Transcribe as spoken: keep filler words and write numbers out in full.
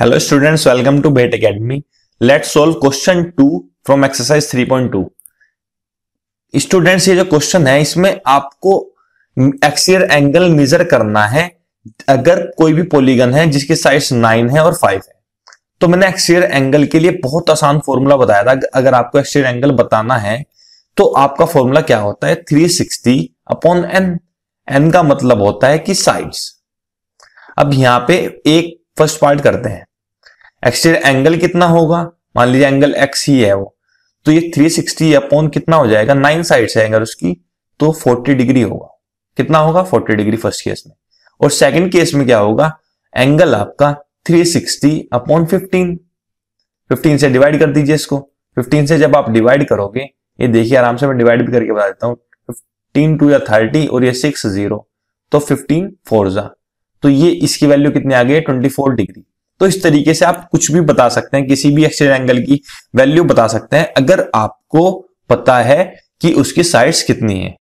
Hello students, welcome to Bet academy. Let's solve question two from exercise three point two. Students, ये जो question है इसमें आपको axial angle measure करना है अगर कोई भी पॉलीगन है जिसके साइड्स नाइन है और फाइव है। तो मैंने एक्सियल एंगल के लिए बहुत आसान फॉर्मूला बताया था। अगर आपको एक्सियल एंगल बताना है तो आपका फॉर्मूला क्या होता है, three sixty upon n. N का मतलब होता है कि साइड्स। अब यहां पे एक फर्स्ट पार्ट करते हैं। एक्सियल एंगल कितना होगा, मान लीजिए एंगल एक्स ही है वो, तो ये थ्री सिक्सटी अपॉन कितना हो जाएगा, नाइन साइड्स है एंगल उसकी, तो फोर्टी डिग्री होगा। कितना होगा, फोर्टी डिग्री फर्स्ट केस में। और सेकंड केस में क्या होगा, एंगल आपका three sixty upon fifteen. Fifteen से डिवाइड कर दीजिए इसको। फिफ्टीन से जब आप डिवाइड करोगे, ये देखिए आराम से मैं डिवाइड भी करके बता देता हूं, फिफ्टीन टू या थर्टी और ये सिक्स जीरो, तो फिफ्टीन फोर जा, तो ये इसकी वैल्यू कितनी आ गई, ट्वेंटी फोर डिग्री। तो इस तरीके से आप कुछ भी बता सकते हैं, किसी भी एक्सियल एंगल की वैल्यू बता सकते हैं अगर आपको पता है कि उसकी साइड्स कितनी है।